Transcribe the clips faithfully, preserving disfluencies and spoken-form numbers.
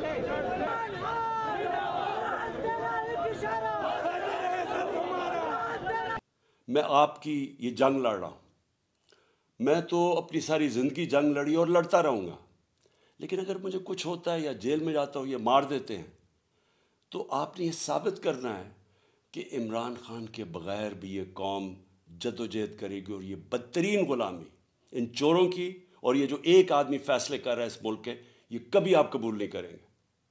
मैं आपकी ये जंग लड़ रहा हूँ। मैं तो अपनी सारी ज़िंदगी जंग लड़ी और लड़ता रहूँगा, लेकिन अगर मुझे कुछ होता है या जेल में जाता हूँ या मार देते हैं, तो आपने ये साबित करना है कि इमरान खान के बग़ैर भी ये कौम जद्दोजहद करेगी और ये बदतरीन ग़ुलामी इन चोरों की और ये जो एक आदमी फ़ैसले कर रहा है इस मुल्क के, ये कभी आप कबूल नहीं करेंगे।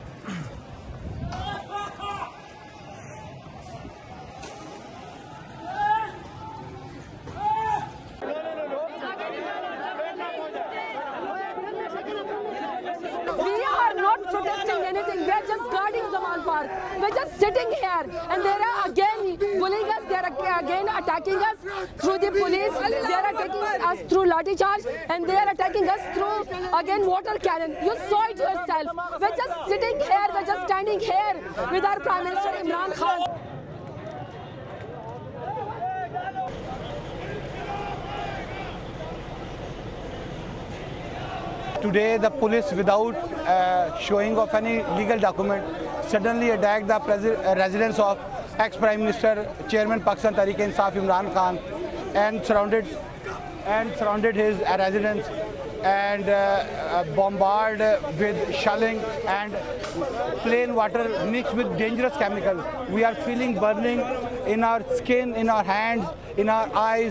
We are not protesting anything. We are just guarding Zaman Park. We are just sitting here, and they are again bullying us. They are again attacking us through the police. They are attacking us through lathi charge, and they are attacking us through again water cannon. You saw it yourself. We are just sitting here. We are just standing here with our Prime Minister Imran Khan. Today, the police, without uh, showing of any legal document, suddenly attacked the uh, residence of ex-Prime Minister, Chairman Pakistan Tehreek-e-Insaf Imran Khan, and surrounded and surrounded his uh, residence and uh, uh, bombard with shelling and plain water mixed with dangerous chemicals. We are feeling burning in our skin, in our hands, in our eyes.